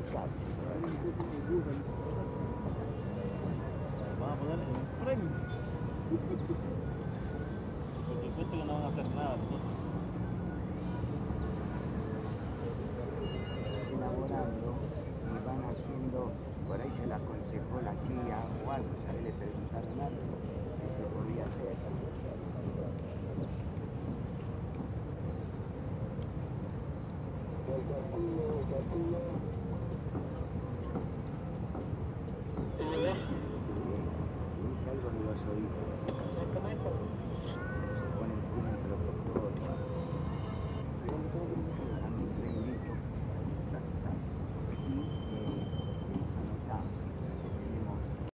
muchachos. Vamos a ponerle un premio. Porque cuento que no van a hacer nada nosotros. Elaborando y van haciendo, por ahí se le aconsejó la CIA o algo, ¿sabes? Le preguntaron algo que se podía hacer. Dice algo de los oídos.